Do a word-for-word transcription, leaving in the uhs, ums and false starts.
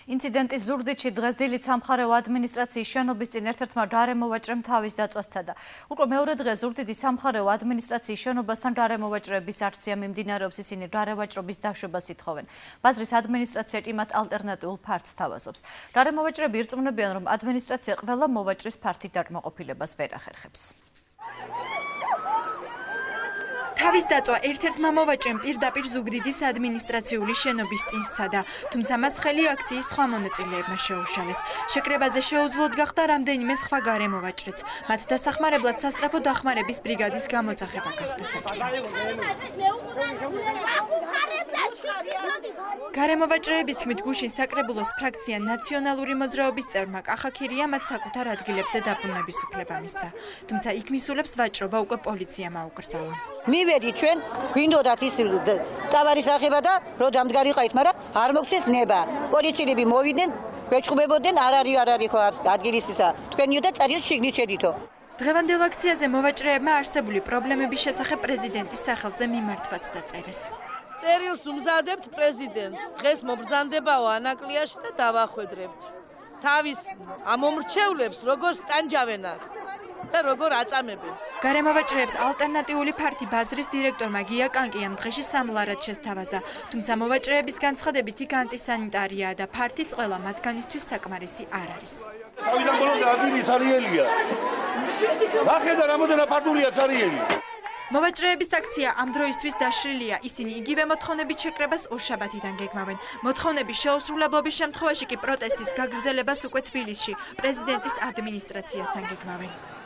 ინციდენტის ზუგდიდში დღეს დილით სამხარეო ადმინისტრაციის შენობის წინ ერთ-ერთმა გარემოვაჭრემ თავის დაწვას სცადა. უკვე მეორე დღე ზუგდიდის სამხარეო ადმინისტრაციის შენობასთან გარემოვაჭრეების აქცია მიმდინარეობს, ისინი გარემოვაჭრობის დაშვებას ითხოვენ. ბაზრის ადმინისტრაცია კი მათ ალტერნატიულ ფართს თავაზობს. გარემოვაჭრეები ირწმუნებიან, რომ ადმინისტრაცია ყველა მოვაჭრის ფართით დაკმაყოფილებას ვერ ახერხებს. თავის დაწვა ერთ-ერთმა მოვაჭრემ პირდაპირ ზუგდიდის ადმინისტრაციული შენობის წინ სცადა, თუმცა მას ხელი აქციის სხვა მონაწილეებმა შეუშალეს. შეკრებაზე შეუძლოდ გახდა რამდენიმე სხვა გარემოვაჭრეც. მათ დასახმარებლად სასწრაფო დახმარების ბრიგადის გამოძახება გახდა საჭირო. გარემოვაჭრეების თქმით, გუშინ საკრებულოს ფრაქცია ნაციონალური მოძრაობის წევრმა კახაქირია მათ საკუთარ ადგილებზე დაბრუნების უფლება მისცა. თუმცა იქ მისულებს ვაჭრობა უკვე პოლიციამ აუკრძალა. მივედით ჩვენ, გვინდოდათ ის ტავარის აღება და რო დამდგარიყავით, მაგრამ არ მოგცეს ნება. პოლიციელები მოვიდნენ, გვეჭყობებოდნენ, არ არის არ არის ხო ადგილის ისა. თქვენიო და წერილს შიგნით შედითო. დღევანდელ აქციაზე მოვაჭრეებმა არსებული პრობლემების შესახებ პრეზიდენტის სახელზე მიმართვაც დაწერეს. წერილს უმზადებთ პრეზიდენტს. დღეს მობრძანდებაო ანაკლიაში და დავახვედრებთ. თავის ამომრჩევლებს როგორ სტანჯავენ აქ და როგორ აწამებენ. გარემოვაჭრეებს ალტერნატიული ფართი ბაზრის დირექტორმა გია კანკიამ დღეში სამლარად შესთავაზა, თუმცა მოვაჭრეების განცხადებით იქ ანტისანიტარია და ფართიც ყველა მათგანისთვის საკმარისი არ არის. თავიდან ბოლომდე ადგილი ცარიელია. ნახე და რამოდენა ფართულია ცარიელი. მოვაჭრეების აქცია ამ დროისთვის დაშლილია, ისინი იგივე მოთხოვნებით შეკრებას ორშაბათიდან გეგმავენ. მოთხოვნების შეუსრულებლობის შემთხვევაში კი პროტესტის გაგრძელებას უკვე თბილისში პრეზიდენტის ადმინისტრაციასთან გეგმავენ.